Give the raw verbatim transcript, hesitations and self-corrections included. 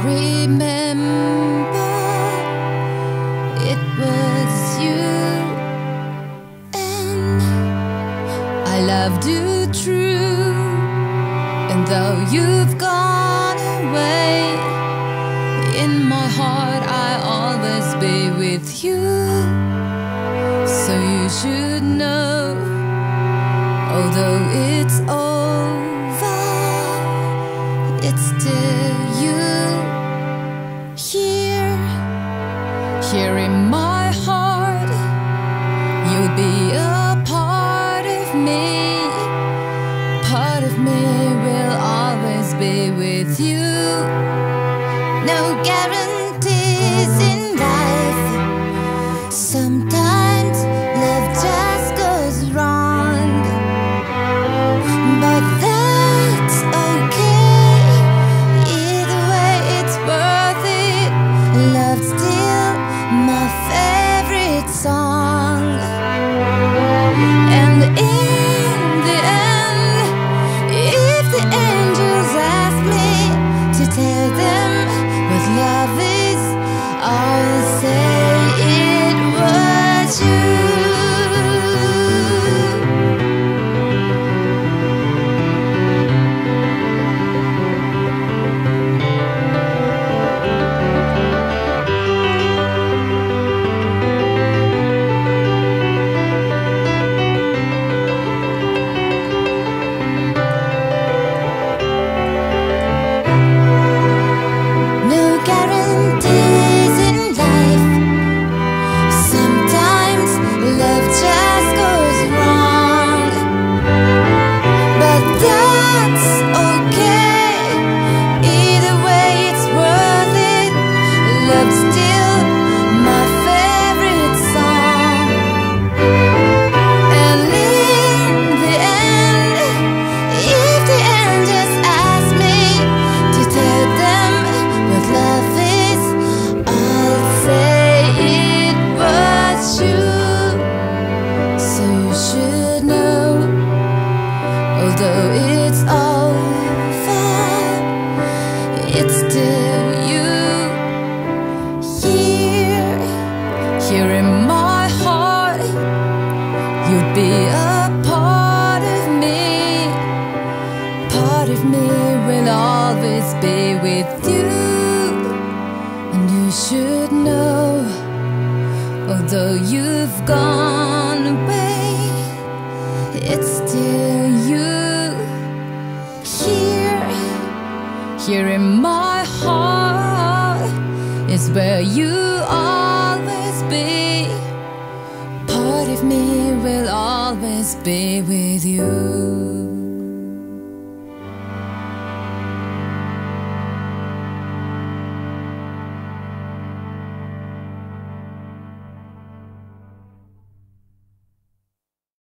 remember it was you, and I loved you true. And though you've gone away, in my heart I'll always be with you. So you should know, although it's over, it's still you here, here in my heart. You'll be a part of me, part of me will always be with you. No guarantees in life. Sometimes love just goes wrong, but that's okay. Either way, it's worth it. Love's still my favorite song. And in the end, if the angels ask me to tell them what love is, I'll say it was you. Although it's over, it's still you here, here in my heart. You'd be a part of me, part of me will always be with you. And you should know, although you've gone away, it's still you here, here in my heart is where you always be. Part of me will always be with you.